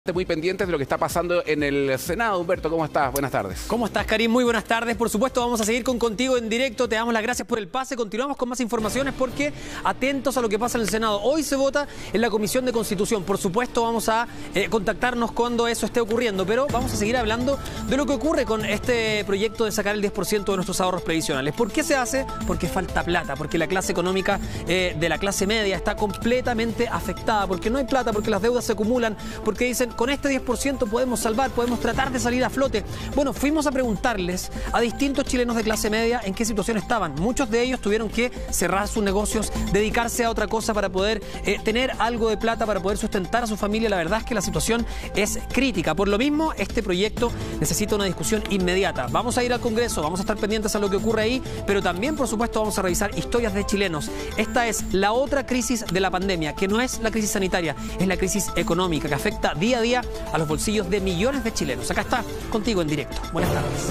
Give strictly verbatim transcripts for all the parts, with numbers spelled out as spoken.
Muy pendientes de lo que está pasando en el Senado. Humberto, ¿cómo estás? Buenas tardes. ¿Cómo estás, Karim? Muy buenas tardes. Por supuesto, vamos a seguir con Contigo en Directo. Te damos las gracias por el pase. Continuamos con más informaciones porque atentos a lo que pasa en el Senado. Hoy se vota en la Comisión de Constitución. Por supuesto, vamos a eh, contactarnos cuando eso esté ocurriendo, pero vamos a seguir hablando de lo que ocurre con este proyecto de sacar el diez por ciento de nuestros ahorros previsionales. ¿Por qué se hace? Porque falta plata, porque la clase económica eh, de la clase media está completamente afectada, porque no hay plata, porque las deudas se acumulan, porque dicen, con este diez por ciento podemos salvar, podemos tratar de salir a flote. Bueno, fuimos a preguntarles a distintos chilenos de clase media en qué situación estaban. Muchos de ellos tuvieron que cerrar sus negocios, dedicarse a otra cosa para poder eh, tener algo de plata, para poder sustentar a su familia. La verdad es que la situación es crítica. Por lo mismo, este proyecto necesita una discusión inmediata. Vamos a ir al Congreso, vamos a estar pendientes a lo que ocurre ahí, pero también, por supuesto, vamos a revisar historias de chilenos. Esta es la otra crisis de la pandemia, que no es la crisis sanitaria, es la crisis económica, que afecta día a día a los bolsillos de millones de chilenos. Acá está, Contigo en Directo. Buenas tardes.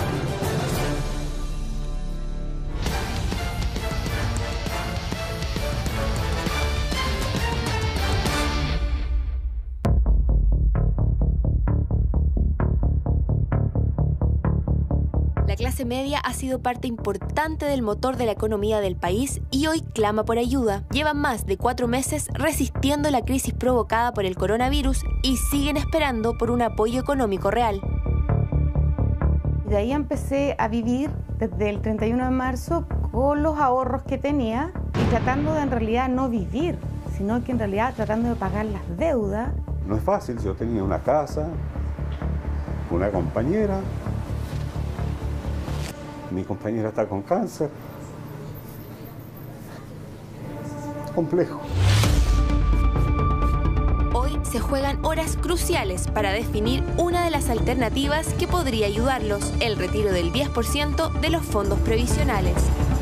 La clase media ha sido parte importante del motor de la economía del país y hoy clama por ayuda. Llevan más de cuatro meses resistiendo la crisis provocada por el coronavirus y siguen esperando por un apoyo económico real. De ahí empecé a vivir desde el treinta y uno de marzo con los ahorros que tenía y tratando de en realidad no vivir, sino que en realidad tratando de pagar las deudas. No es fácil, yo tenía una casa, una compañera. Mi compañera está con cáncer. Complejo. Hoy se juegan horas cruciales para definir una de las alternativas que podría ayudarlos, el retiro del diez por ciento de los fondos previsionales.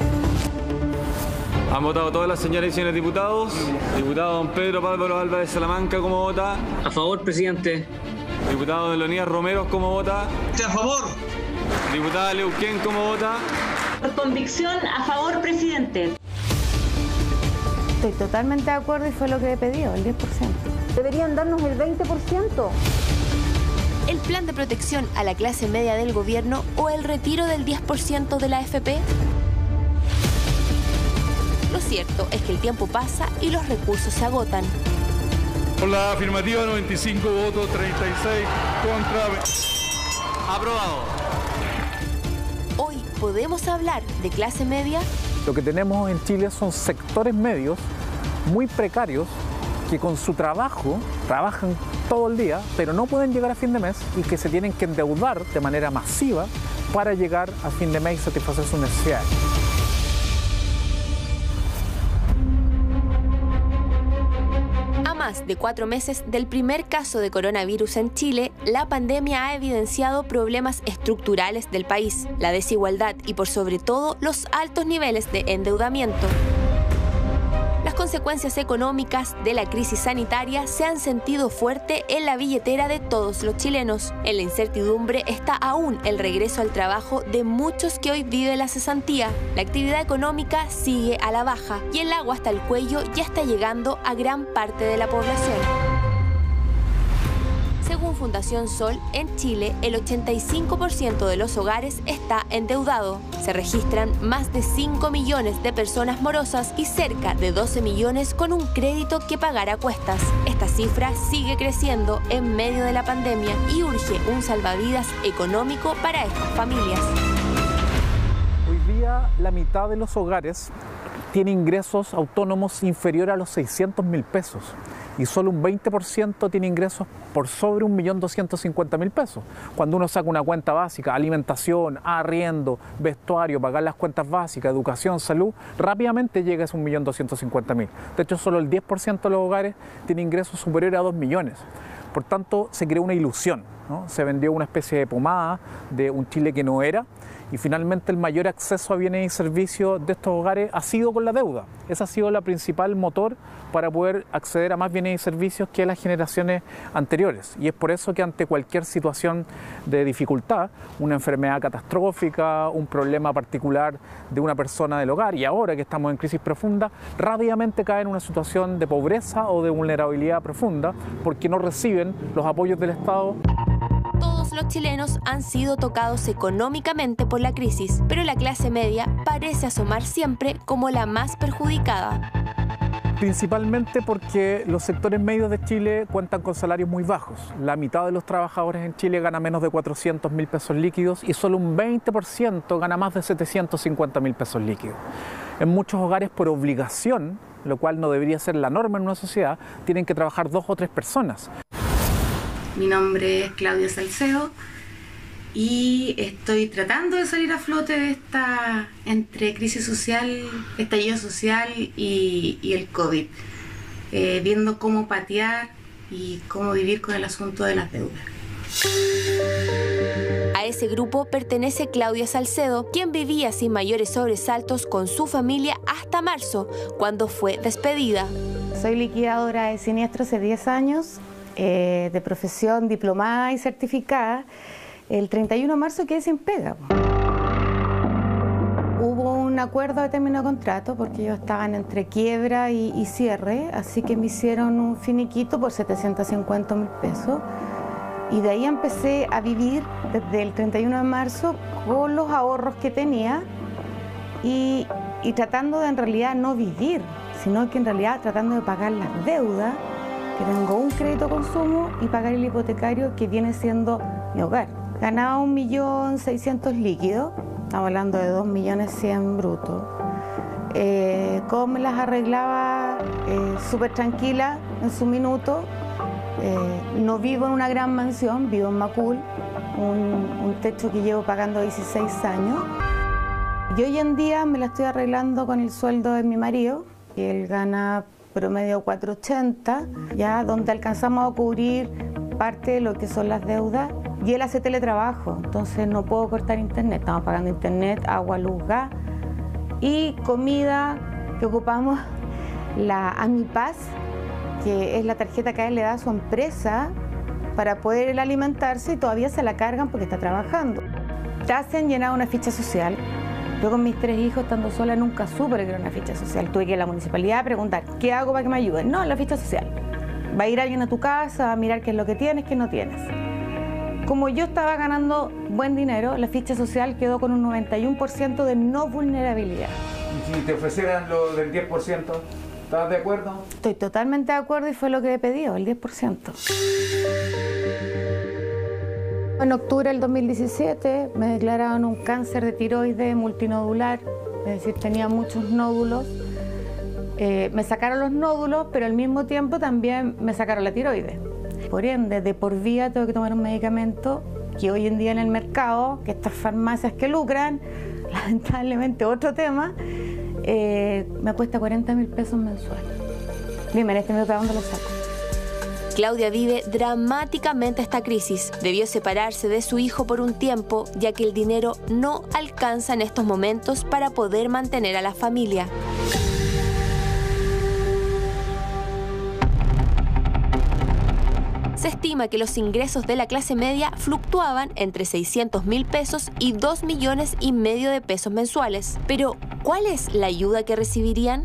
Han votado todas las señoras y señores diputados. Diputado don Pedro Pálvaro Álvarez Salamanca, ¿cómo vota? A favor, presidente. Diputado don Leonidas Romero, ¿cómo vota? A favor. Diputada Leuquén, ¿cómo vota? Por convicción, a favor, presidente. Estoy totalmente de acuerdo y fue lo que he pedido, el diez por ciento. Deberían darnos el veinte por ciento. ¿El plan de protección a la clase media del gobierno o el retiro del diez por ciento de la A F P? Lo cierto es que el tiempo pasa y los recursos se agotan. Por la afirmativa, noventa y cinco votos, treinta y seis contra. Aprobado. Hoy podemos hablar de clase media. Lo que tenemos en Chile son sectores medios muy precarios que con su trabajo trabajan todo el día, pero no pueden llegar a fin de mes y que se tienen que endeudar de manera masiva para llegar a fin de mes y satisfacer sus necesidades. Más de cuatro meses del primer caso de coronavirus en Chile, la pandemia ha evidenciado problemas estructurales del país, la desigualdad y por sobre todo los altos niveles de endeudamiento. Las consecuencias económicas de la crisis sanitaria se han sentido fuerte en la billetera de todos los chilenos. En la incertidumbre está aún el regreso al trabajo de muchos que hoy viven la cesantía. La actividad económica sigue a la baja y el agua hasta el cuello ya está llegando a gran parte de la población. Según Fundación Sol, en Chile el ochenta y cinco por ciento de los hogares está endeudado. Se registran más de cinco millones de personas morosas y cerca de doce millones con un crédito que pagar a cuestas. Esta cifra sigue creciendo en medio de la pandemia y urge un salvavidas económico para estas familias. Hoy día la mitad de los hogares tiene ingresos autónomos inferiores a los seiscientos mil pesos. Y solo un veinte por ciento tiene ingresos por sobre un millón doscientos cincuenta mil pesos. Cuando uno saca una cuenta básica, alimentación, arriendo, vestuario, pagar las cuentas básicas, educación, salud, rápidamente llega a un millón doscientos cincuenta mil. De hecho, solo el diez por ciento de los hogares tiene ingresos superiores a dos millones. Por tanto, se crea una ilusión ¿no? Se vendió una especie de pomada de un Chile que no era, y finalmente el mayor acceso a bienes y servicios de estos hogares ha sido con la deuda. Ese ha sido el principal motor para poder acceder a más bienes y servicios que las generaciones anteriores. Y es por eso que ante cualquier situación de dificultad, una enfermedad catastrófica, un problema particular de una persona del hogar, y ahora que estamos en crisis profunda, rápidamente cae en una situación de pobreza o de vulnerabilidad profunda porque no reciben los apoyos del Estado. Todos los chilenos han sido tocados económicamente por la crisis, pero la clase media parece asomar siempre como la más perjudicada. Principalmente porque los sectores medios de Chile cuentan con salarios muy bajos. La mitad de los trabajadores en Chile gana menos de cuatrocientos mil pesos líquidos y solo un veinte por ciento gana más de setecientos cincuenta mil pesos líquidos. En muchos hogares, por obligación, lo cual no debería ser la norma en una sociedad, tienen que trabajar dos o tres personas. Mi nombre es Claudia Salcedo y estoy tratando de salir a flote de esta entre crisis social, estallido social y, y el COVID, eh, viendo cómo patear y cómo vivir con el asunto de las deudas. A ese grupo pertenece Claudia Salcedo, quien vivía sin mayores sobresaltos con su familia hasta marzo, cuando fue despedida. Soy liquidadora de siniestro hace diez años. Eh, de profesión diplomada y certificada. El treinta y uno de marzo quedé sin pega. Hubo un acuerdo de término de contrato porque ellos estaban entre quiebra y, y cierre, así que me hicieron un finiquito por setecientos cincuenta mil pesos y de ahí empecé a vivir desde el treinta y uno de marzo con los ahorros que tenía y, y tratando de en realidad no vivir, sino que en realidad tratando de pagar las deudas, que tengo un crédito de consumo y pagar el hipotecario que viene siendo mi hogar. Ganaba un millón seiscientos líquidos, estamos hablando de dos millones cien brutos. Eh, ¿Cómo me las arreglaba? Eh, súper tranquila en su minuto. Eh, no vivo en una gran mansión, vivo en Macul, un, un techo que llevo pagando dieciséis años. Y hoy en día me la estoy arreglando con el sueldo de mi marido, que él gana promedio cuatrocientos ochenta, ya donde alcanzamos a cubrir parte de lo que son las deudas, y él hace teletrabajo, entonces no puedo cortar internet, estamos pagando internet, agua, luz, gas y comida que ocupamos la AMIPAS, que es la tarjeta que a él le da a su empresa para poder él alimentarse y todavía se la cargan porque está trabajando. Te hacen llenar una ficha social. Yo con mis tres hijos, estando sola, nunca supe que era una ficha social. Tuve que ir a la municipalidad a preguntar, ¿qué hago para que me ayuden? No, la ficha social. Va a ir alguien a tu casa a mirar qué es lo que tienes, qué no tienes. Como yo estaba ganando buen dinero, la ficha social quedó con un noventa y uno por ciento de no vulnerabilidad. ¿Y si te ofrecieran lo del diez por ciento? ¿Estás de acuerdo? Estoy totalmente de acuerdo y fue lo que he pedido, el diez por ciento. En octubre del dos mil diecisiete me declararon un cáncer de tiroides multinodular, es decir, tenía muchos nódulos. Eh, me sacaron los nódulos, pero al mismo tiempo también me sacaron la tiroides. Por ende, de por vida tengo que tomar un medicamento que hoy en día en el mercado, que estas farmacias que lucran, lamentablemente otro tema, eh, me cuesta cuarenta mil pesos mensuales. Dime, en este minuto, ¿a dónde lo saco? Claudia vive dramáticamente esta crisis. Debió separarse de su hijo por un tiempo, ya que el dinero no alcanza en estos momentos para poder mantener a la familia. Se estima que los ingresos de la clase media fluctuaban entre seiscientos mil pesos y dos millones y medio de pesos mensuales. Pero, ¿cuál es la ayuda que recibirían?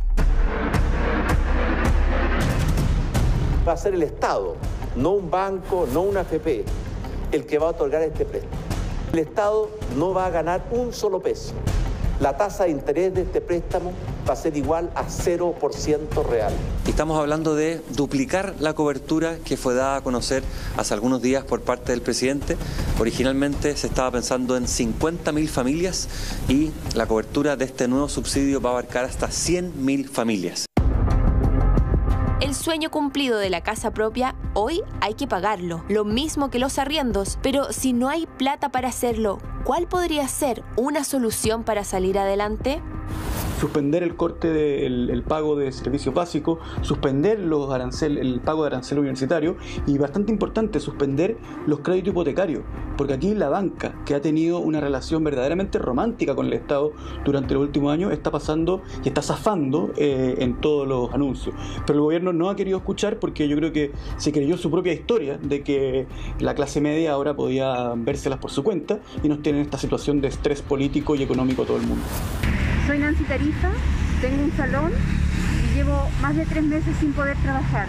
Va a ser el Estado, no un banco, no una A F P, el que va a otorgar este préstamo. El Estado no va a ganar un solo peso. La tasa de interés de este préstamo va a ser igual a cero por ciento real. Estamos hablando de duplicar la cobertura que fue dada a conocer hace algunos días por parte del presidente. Originalmente se estaba pensando en cincuenta mil familias y la cobertura de este nuevo subsidio va a abarcar hasta cien mil familias. El sueño cumplido de la casa propia, hoy hay que pagarlo, lo mismo que los arriendos, pero si no hay plata para hacerlo, ¿cuál podría ser una solución para salir adelante? suspender el corte del el pago de servicios básicos, suspender los arancel, el pago de arancel universitario y, bastante importante, suspender los créditos hipotecarios, porque aquí la banca, que ha tenido una relación verdaderamente romántica con el Estado durante los últimos años, está pasando y está zafando eh, en todos los anuncios. Pero el gobierno no ha querido escuchar porque yo creo que se creyó su propia historia de que la clase media ahora podía vérselas por su cuenta y nos tiene en esta situación de estrés político y económico todo el mundo. Soy Nancy Tarifa, tengo un salón y llevo más de tres meses sin poder trabajar.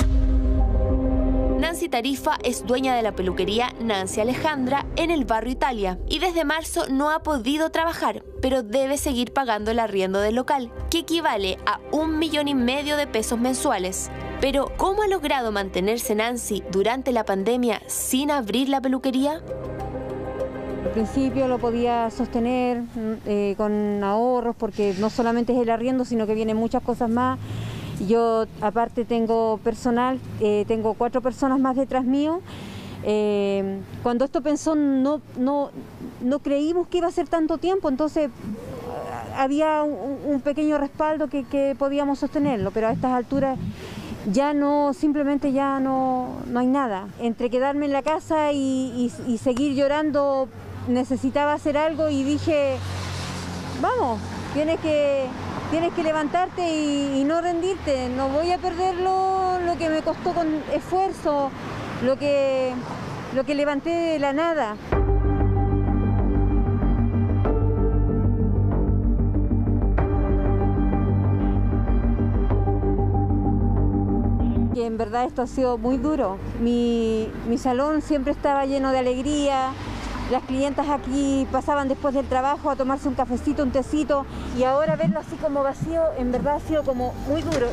Nancy Tarifa es dueña de la peluquería Nancy Alejandra en el barrio Italia y desde marzo no ha podido trabajar, pero debe seguir pagando el arriendo del local, que equivale a un millón y medio de pesos mensuales. Pero, ¿cómo ha logrado mantenerse Nancy durante la pandemia sin abrir la peluquería? Al principio lo podía sostener eh, con ahorros, porque no solamente es el arriendo, sino que vienen muchas cosas más. Yo aparte tengo personal, eh, tengo cuatro personas más detrás mío. Eh, cuando esto pensó no, no, no creímos que iba a ser tanto tiempo, entonces había un, un pequeño respaldo que, que podíamos sostenerlo, pero a estas alturas ya no, simplemente ya no, no hay nada. Entre quedarme en la casa y, y, y seguir llorando, necesitaba hacer algo y dije, vamos, tienes que... Tienes que levantarte y, y no rendirte. No voy a perder lo, lo que me costó con esfuerzo, lo que, lo que levanté de la nada. Y en verdad esto ha sido muy duro. Mi, mi salón siempre estaba lleno de alegría. Las clientas aquí pasaban después del trabajo a tomarse un cafecito, un tecito, y ahora verlo así como vacío, en verdad ha sido como muy duro.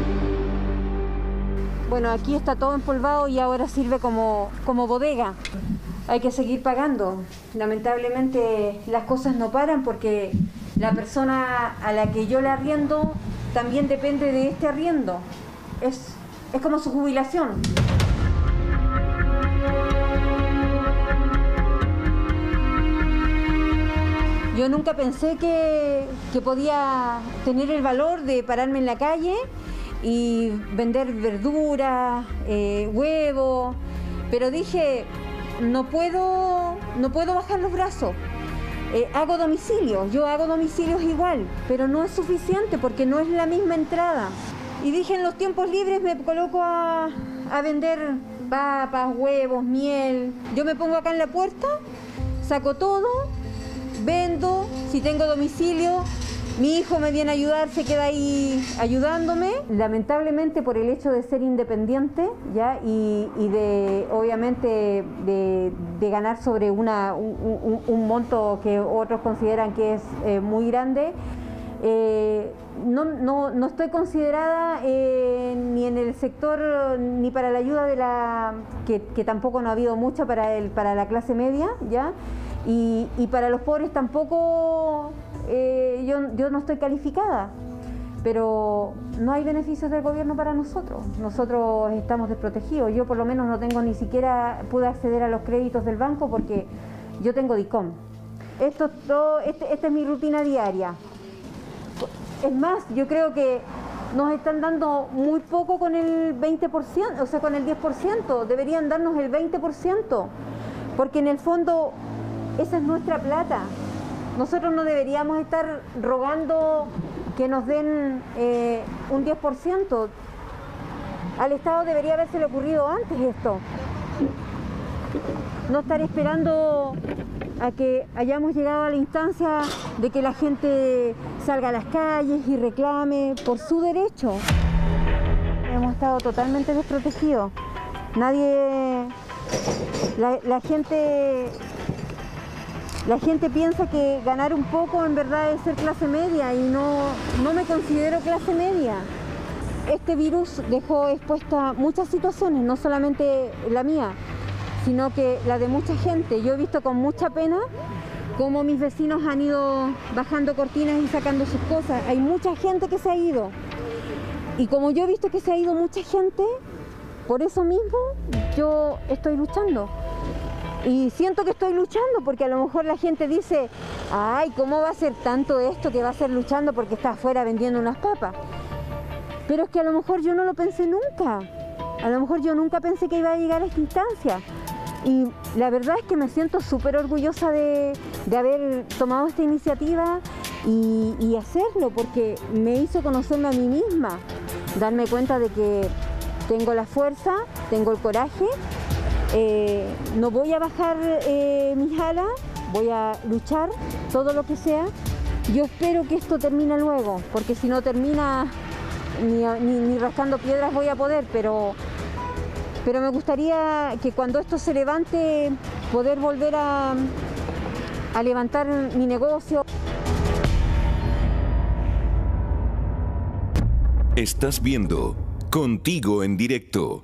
Bueno, aquí está todo empolvado y ahora sirve como, como bodega. Hay que seguir pagando. Lamentablemente las cosas no paran porque la persona a la que yo le arriendo también depende de este arriendo. Es, es como su jubilación. Yo nunca pensé que, que podía tener el valor de pararme en la calle y vender verduras, eh, huevos, pero dije, no puedo, no puedo bajar los brazos. Eh, hago domicilios, yo hago domicilios igual, pero no es suficiente porque no es la misma entrada. Y dije, en los tiempos libres me coloco a, a vender papas, huevos, miel. Yo me pongo acá en la puerta, saco todo, vendo, si tengo domicilio, mi hijo me viene a ayudar, se queda ahí ayudándome. Lamentablemente por el hecho de ser independiente, ¿ya? Y, y de, obviamente, de, de ganar sobre una, un, un, un monto que otros consideran que es eh, muy grande, eh, no, no, no estoy considerada eh, ni en el sector, ni para la ayuda de la, que, que tampoco no ha habido mucha para, el, para la clase media, ¿ya? Y, y para los pobres tampoco, eh, yo, yo no estoy calificada, pero no hay beneficios del gobierno para nosotros. Nosotros estamos desprotegidos. Yo por lo menos no tengo ni siquiera, pude acceder a los créditos del banco porque yo tengo DICOM. Esto, todo, este, esta es mi rutina diaria. Es más, yo creo que nos están dando muy poco con el veinte por ciento, o sea, con el diez por ciento. Deberían darnos el veinte por ciento, porque en el fondo esa es nuestra plata. Nosotros no deberíamos estar rogando que nos den eh, un diez por ciento. Al Estado debería haberse le ocurrido antes esto. No estar esperando a que hayamos llegado a la instancia de que la gente salga a las calles y reclame por su derecho. Hemos estado totalmente desprotegidos. Nadie... La, la gente... La gente piensa que ganar un poco en verdad es ser clase media y no, no me considero clase media. Este virus dejó expuesta muchas situaciones, no solamente la mía, sino que la de mucha gente. Yo he visto con mucha pena cómo mis vecinos han ido bajando cortinas y sacando sus cosas. Hay mucha gente que se ha ido. Y como yo he visto que se ha ido mucha gente, por eso mismo yo estoy luchando. Y siento que estoy luchando porque a lo mejor la gente dice, ay, ¿cómo va a ser tanto esto que va a ser luchando porque está afuera vendiendo unas papas? Pero es que a lo mejor yo no lo pensé nunca. A lo mejor yo nunca pensé que iba a llegar a esta instancia. Y la verdad es que me siento súper orgullosa de, de haber tomado esta iniciativa y, y hacerlo, porque me hizo conocerme a mí misma, darme cuenta de que tengo la fuerza, tengo el coraje, eh, no voy a bajar eh, mis alas, voy a luchar todo lo que sea. Yo espero que esto termine luego, porque si no termina, ni, ni, ni rascando piedras voy a poder, pero... Pero me gustaría que cuando esto se levante, poder volver a, a levantar mi negocio. Estás viendo Contigo en Directo.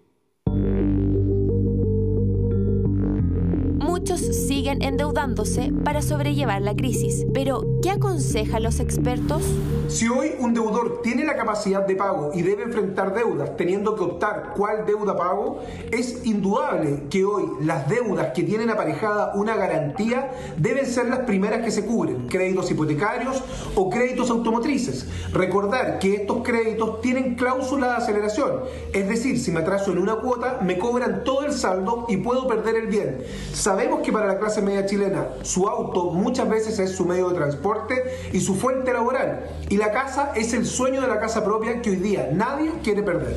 Muchos siguen endeudándose para sobrellevar la crisis. Pero, ¿qué aconsejan los expertos? Si hoy un deudor tiene la capacidad de pago y debe enfrentar deudas teniendo que optar cuál deuda pago, es indudable que hoy las deudas que tienen aparejada una garantía deben ser las primeras que se cubren, créditos hipotecarios o créditos automotrices. Recordar que estos créditos tienen cláusula de aceleración, es decir, si me atraso en una cuota me cobran todo el saldo y puedo perder el bien. Sabemos que para la clase media chilena su auto muchas veces es su medio de transporte y su fuente laboral. Y la casa es el sueño de la casa propia que hoy día nadie quiere perder.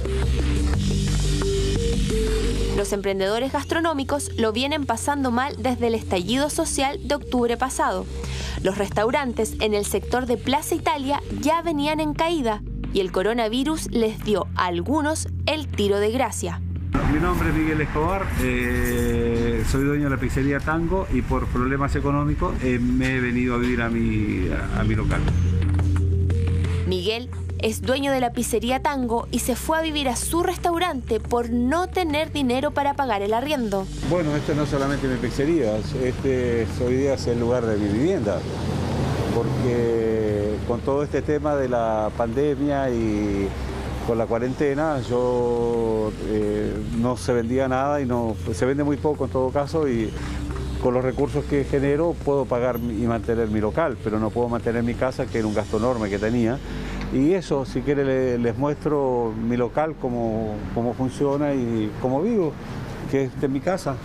Los emprendedores gastronómicos lo vienen pasando mal desde el estallido social de octubre pasado. Los restaurantes en el sector de Plaza Italia ya venían en caída y el coronavirus les dio a algunos el tiro de gracia. Mi nombre es Miguel Escobar, eh, soy dueño de la pizzería Tango y por problemas económicos eh, me he venido a vivir a mi, a, a mi local. Miguel es dueño de la pizzería Tango y se fue a vivir a su restaurante por no tener dinero para pagar el arriendo. Bueno, esto no es solamente mi pizzería, este es, hoy día es el lugar de mi vivienda, porque con todo este tema de la pandemia y con la cuarentena yo eh, no se vendía nada y no se vende muy poco en todo caso, y con los recursos que genero puedo pagar y mantener mi local, pero no puedo mantener mi casa, que era un gasto enorme que tenía. Y eso, si quiere, le, les muestro mi local, cómo, cómo funciona y cómo vivo, que es de mi casa.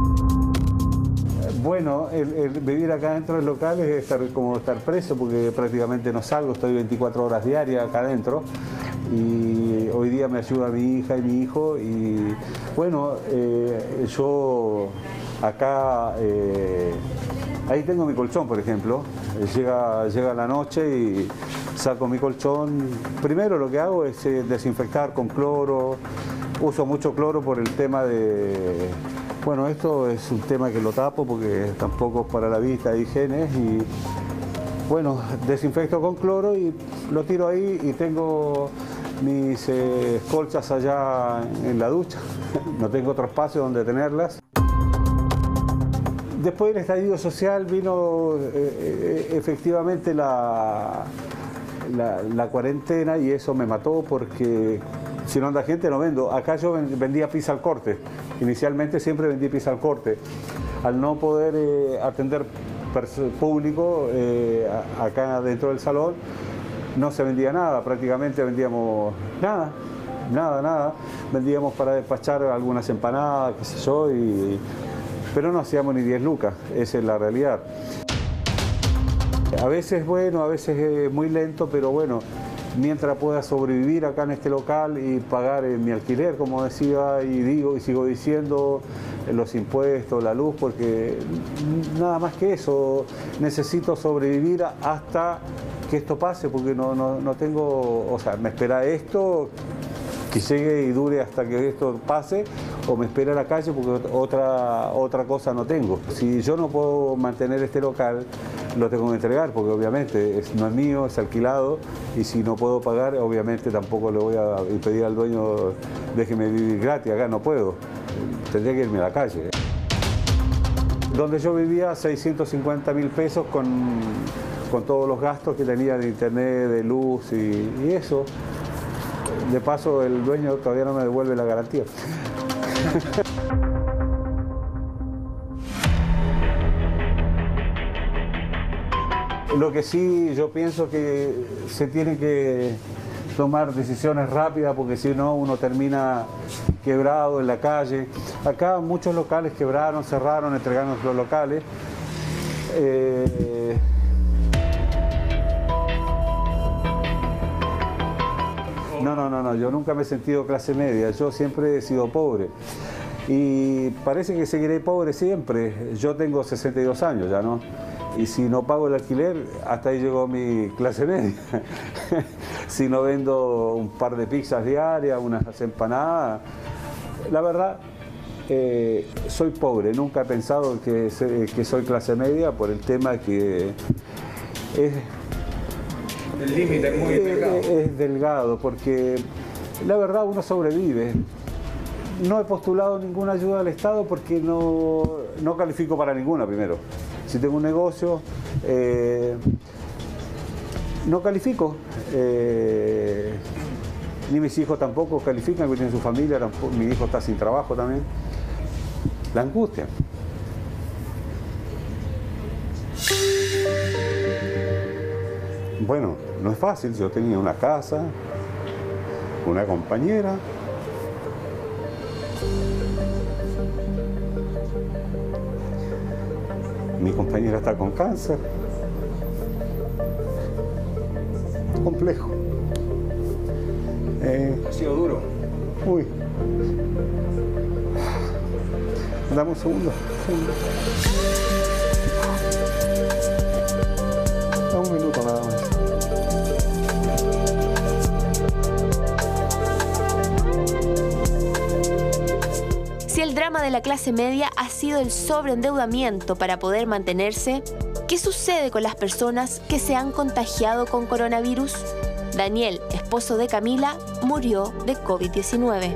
Bueno, el, el vivir acá dentro del local es estar, como estar preso, porque prácticamente no salgo, estoy veinticuatro horas diarias acá adentro. Y hoy día me ayuda mi hija y mi hijo. Y bueno, eh, yo acá, eh, ahí tengo mi colchón, por ejemplo. Llega, llega la noche y saco mi colchón. Primero lo que hago es eh, desinfectar con cloro. Uso mucho cloro por el tema de... Bueno, esto es un tema que lo tapo porque tampoco es para la vista, higiene. Y bueno, desinfecto con cloro y lo tiro ahí y tengo mis eh, colchas allá en la ducha. No tengo otro espacio donde tenerlas. Después del estallido social vino eh, efectivamente la, la, la cuarentena y eso me mató porque si no anda gente no vendo. Acá yo vendía pizza al corte. Inicialmente siempre vendí pizza al corte. Al no poder eh, atender público eh, acá dentro del salón, no se vendía nada, prácticamente vendíamos nada, nada, nada. Vendíamos para despachar algunas empanadas, qué sé yo, y, pero no hacíamos ni diez lucas, esa es la realidad. A veces bueno, a veces es muy lento, pero bueno, mientras pueda sobrevivir acá en este local y pagar eh, mi alquiler, como decía y digo y sigo diciendo, eh, los impuestos, la luz, porque nada más que eso, necesito sobrevivir hasta que esto pase, porque no, no, no tengo, o sea, me espera esto, que llegue y dure hasta que esto pase, o me espera la calle porque otra, otra cosa no tengo. Si yo no puedo mantener este local, lo tengo que entregar, porque obviamente es, no es mío, es alquilado, y si no puedo pagar, obviamente tampoco le voy a pedir al dueño, déjeme vivir gratis, acá no puedo, tendría que irme a la calle. Donde yo vivía, seiscientos cincuenta mil pesos con, con todos los gastos que tenía de internet, de luz y, y eso. De paso, el dueño todavía no me devuelve la garantía. Lo que sí yo pienso que se tiene que tomar decisiones rápidas porque si no uno termina quebrado en la calle. Acá muchos locales quebraron, cerraron, entregaron los locales. Eh, no, no, no, no, yo nunca me he sentido clase media, yo siempre he sido pobre. Y parece que seguiré pobre siempre. Yo tengo sesenta y dos años ya, ¿no? Y si no pago el alquiler, hasta ahí llegó mi clase media. Si no vendo un par de pizzas diarias, unas empanadas, la verdad, eh, soy pobre. Nunca he pensado que, que soy clase media por el tema que es... El límite es muy delgado. Es, es delgado, porque la verdad uno sobrevive. No he postulado ninguna ayuda del Estado porque no, no califico para ninguna primero. Si tengo un negocio, eh, no califico. Eh, ni mis hijos tampoco califican, que tienen su familia, tampoco, mi hijo está sin trabajo también. La angustia. Bueno, no es fácil, yo tenía una casa, una compañera. Mi compañera está con cáncer. Complejo. Eh, ha sido duro. Uy. Dame un segundo. Dame un minuto nada más. Si el drama de la clase media ha sido el sobreendeudamiento para poder mantenerse, ¿qué sucede con las personas que se han contagiado con coronavirus? Daniel, esposo de Camila, murió de COVID diecinueve.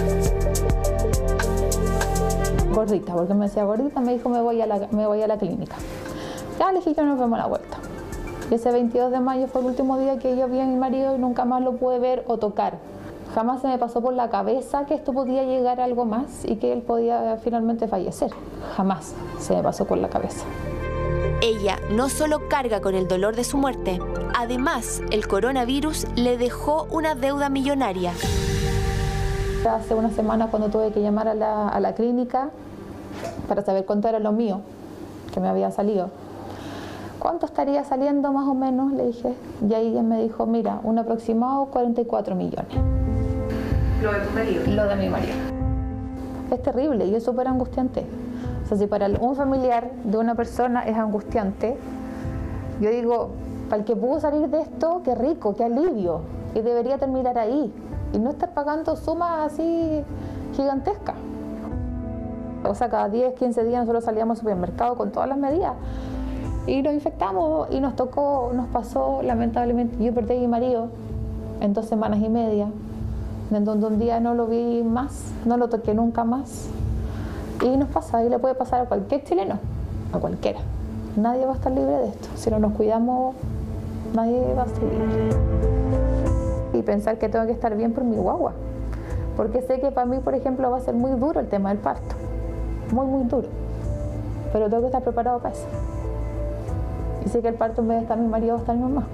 Gordita, porque me decía gordita, me dijo me voy a la, me voy a la clínica. Ya le dije que nos vemos a la vuelta. Y ese veintidós de mayo fue el último día que yo vi a mi marido y nunca más lo pude ver o tocar. Jamás se me pasó por la cabeza que esto podía llegar a algo más y que él podía finalmente fallecer. Jamás se me pasó por la cabeza. Ella no solo carga con el dolor de su muerte, además el coronavirus le dejó una deuda millonaria. Hace una semana cuando tuve que llamar a la, a la clínica para saber cuánto era lo mío, que me había salido. ¿Cuánto estaría saliendo más o menos? Le dije. Y ahí ella me dijo, mira, un aproximado cuarenta y cuatro millones. ¿Lo de tu marido? Lo de mi marido. Es terrible y es súper angustiante. O sea, si para un familiar de una persona es angustiante, yo digo, para el que pudo salir de esto, qué rico, qué alivio. Y debería terminar ahí. Y no estar pagando sumas así gigantescas. O sea, cada diez, quince días nosotros salíamos al supermercado con todas las medidas. Y nos infectamos y nos tocó, nos pasó, lamentablemente, yo perdí a mi marido en dos semanas y media, en donde un día no lo vi más, no lo toqué nunca más. Y nos pasa, y le puede pasar a cualquier chileno, a cualquiera. Nadie va a estar libre de esto. Si no nos cuidamos, nadie va a estar libre. Y pensar que tengo que estar bien por mi guagua. Porque sé que para mí, por ejemplo, va a ser muy duro el tema del parto. Muy, muy duro. Pero tengo que estar preparado para eso. Y sé que el parto, en vez de estar mi marido, va a estar mi mamá.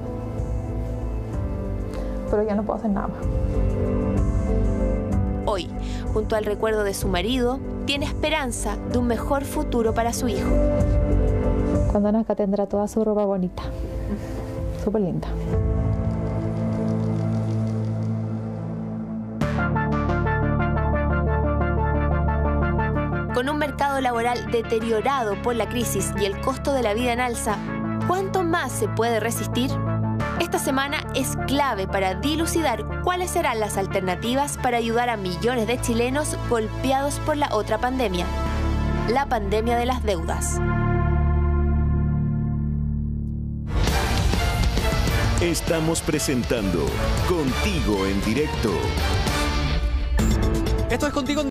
Pero ya no puedo hacer nada más. Hoy, junto al recuerdo de su marido, tiene esperanza de un mejor futuro para su hijo. Cuando nazca tendrá toda su ropa bonita. Súper linda. Con un mercado laboral deteriorado por la crisis y el costo de la vida en alza, ¿cuánto más se puede resistir? Esta semana es clave para dilucidar cuáles serán las alternativas para ayudar a millones de chilenos golpeados por la otra pandemia, la pandemia de las deudas. Estamos presentando Contigo en Directo. Esto es Contigo en